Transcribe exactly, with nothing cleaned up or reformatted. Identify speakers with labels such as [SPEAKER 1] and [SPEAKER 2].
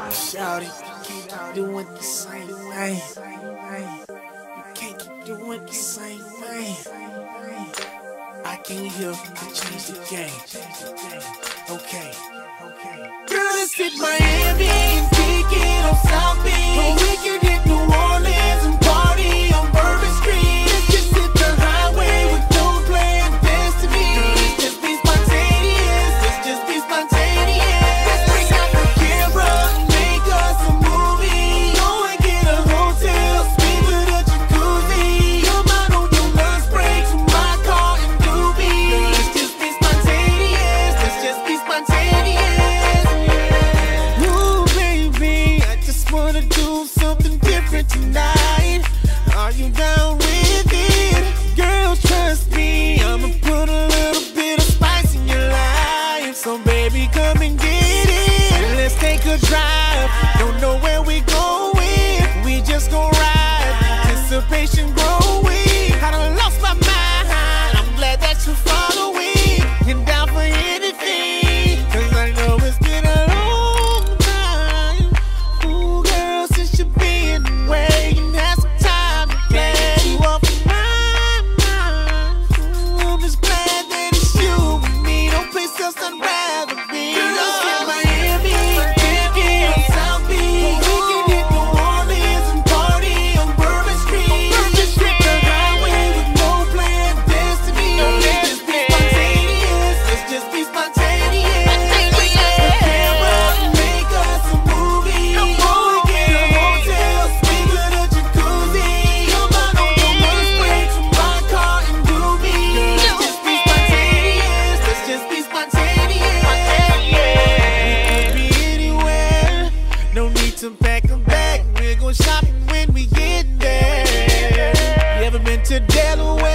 [SPEAKER 1] Shawty, you keep doing the same thing. You can't keep doing the same thing. I came here to change the game. Okay, okay. Girl, let's hit Miami and kick it on South Beach. Or we can hit New Orleans and party on Bourbon Street. Let's just hit the highway with no plan destiny. Let's just be spontaneous. Let's just be spontaneous. Let's bring out the camera and make us a movie. Go and get a hotel, sleep with a jacuzzi. Come out on your lunch break to my car and doobie. Let's just be spontaneous. Let's just be spontaneous. Ooh, baby, I just wanna do something different tonight. Are you down with it? Girl, trust me, I'ma put a little bit of spice in your life. So baby, come and get it. Let's take a drive. Don't know where we going. We just gon' ride. Anticipation growing. I done lost my mind. I'm glad that you're following. And down for anything. Cause I know it's been a long time. Ooh, girl, since you've been away. You had some time to play. You off my mind. Ooh, I'm just glad that it's you and me. No place else I'd rather be. Let's hit Miami, kick it on South Beach. We can hit New Orleans and party on Bourbon Street. Let's just hit the highway with no plan destiny. Let's just be spontaneous. Let's just be spontaneous. Let's get the camera and make us a movie. Go and get a hotel, sleep with a jacuzzi. Come out on your lunch break to my car and doobie. Let's just be spontaneous. Let's just be spontaneous. We could be anywhere. No need to pack a bag. We're going shopping when we get there. You ever been to Delaware?